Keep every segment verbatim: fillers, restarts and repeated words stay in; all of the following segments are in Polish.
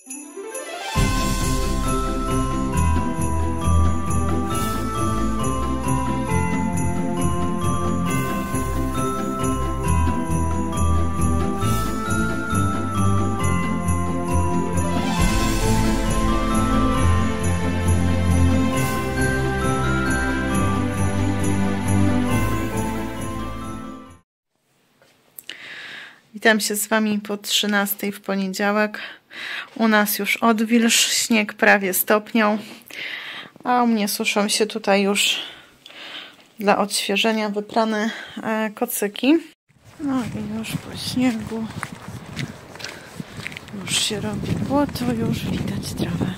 Witam się z Wami po trzynastej w poniedziałek. U nas już odwilż, śnieg prawie stopniał, a u mnie suszą się tutaj już dla odświeżenia wyprane kocyki. No i już po śniegu już się robi błoto, już widać trawę.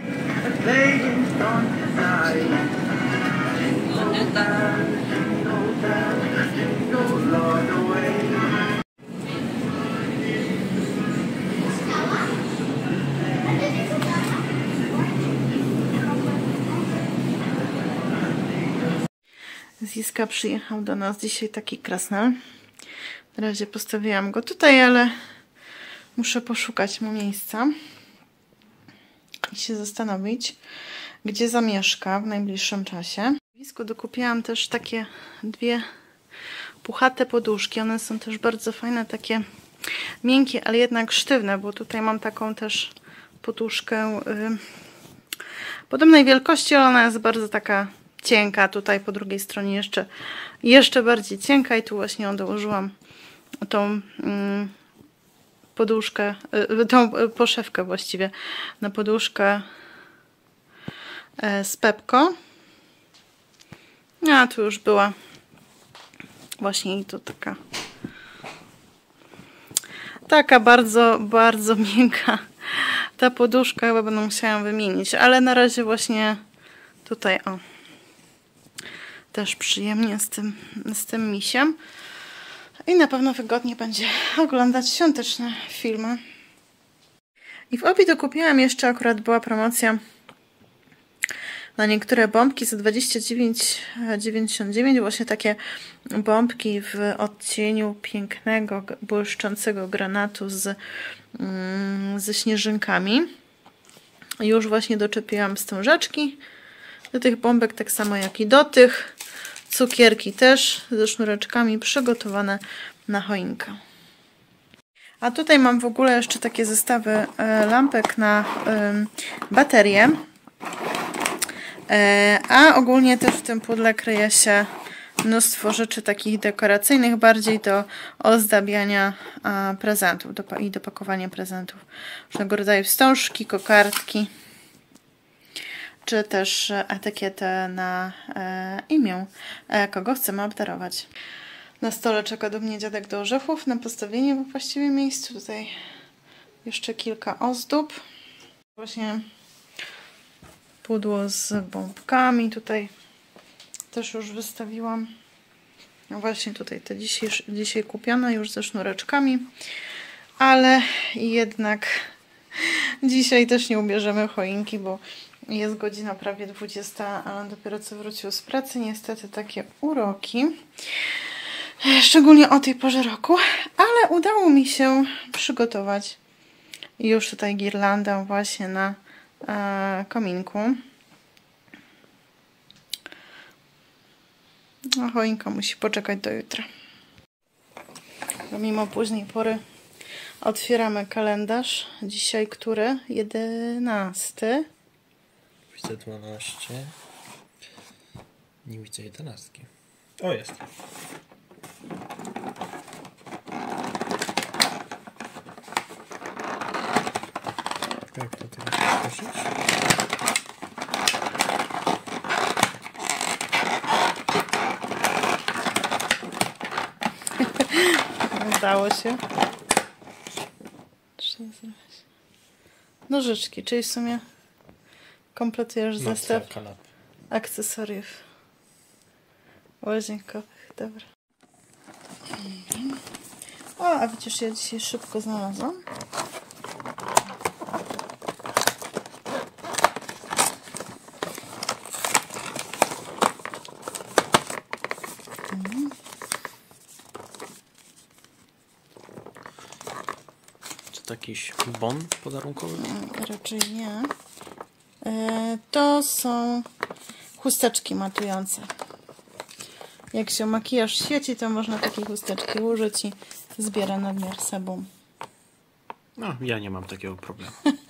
Z Iska przyjechał do nas dzisiaj taki krasnal. Na razie postawiłam go tutaj, ale muszę poszukać mu miejsca i się zastanowić, gdzie zamieszka w najbliższym czasie. W Isku dokupiłam też takie dwie puchate poduszki. One są też bardzo fajne, takie miękkie, ale jednak sztywne, bo tutaj mam taką też poduszkę yy, podobnej wielkości, ale ona jest bardzo taka cienka, tutaj po drugiej stronie jeszcze, jeszcze bardziej cienka i tu właśnie ją dołożyłam tą mm, poduszkę, y, tą poszewkę właściwie na poduszkę y, z Pepko. A tu już była właśnie i to taka taka bardzo, bardzo miękka ta poduszka, chyba będę musiała ją wymienić, ale na razie właśnie tutaj o też przyjemnie z tym, z tym misiem. I na pewno wygodnie będzie oglądać świąteczne filmy. I w Obi dokupiłam jeszcze, akurat była promocja na niektóre bombki za dwadzieścia dziewięć dziewięćdziesiąt dziewięć. Właśnie takie bombki w odcieniu pięknego, błyszczącego granatu z, mm, ze śnieżynkami. Już właśnie doczepiłam wstążeczki do tych bombek, tak samo jak i do tych. Cukierki też ze sznureczkami przygotowane na choinkę. A tutaj mam w ogóle jeszcze takie zestawy lampek na baterie. A ogólnie też w tym pudle kryje się mnóstwo rzeczy takich dekoracyjnych, bardziej do ozdabiania prezentów i do pakowania prezentów. Różnego rodzaju wstążki, kokardki, czy też etykietę na e, imię, e, kogo chcemy obdarować. Na stole czeka do mnie dziadek do orzechów na postawienie w właściwym miejscu. Tutaj jeszcze kilka ozdób. Właśnie pudło z bombkami. Tutaj też już wystawiłam. No właśnie tutaj te dzisiaj, dzisiaj kupione już ze sznureczkami. Ale jednak dzisiaj też nie ubierzemy choinki, bo jest godzina prawie dwudziesta, a on dopiero co wrócił z pracy. Niestety takie uroki. Szczególnie o tej porze roku. Ale udało mi się przygotować już tutaj girlandę właśnie na e, kominku. A choinka musi poczekać do jutra. Mimo późnej pory otwieramy kalendarz. Dzisiaj który? jedenasty. Widzę dwanaście. Nie widzę jedenastki. O, jest. Jak to teraz poprosić? Udało się. Nożyczki, czyli w sumie kompletujesz No, zestaw akcesoriów łazienkowych. Dobra. O, a widzisz, ja dzisiaj szybko znalazłam. To jakiś bon podarunkowy? Raczej nie. E, to są chusteczki matujące. Jak się makijaż świeci, to można takie chusteczki użyć i zbiera nadmiar sebum. No, ja nie mam takiego problemu.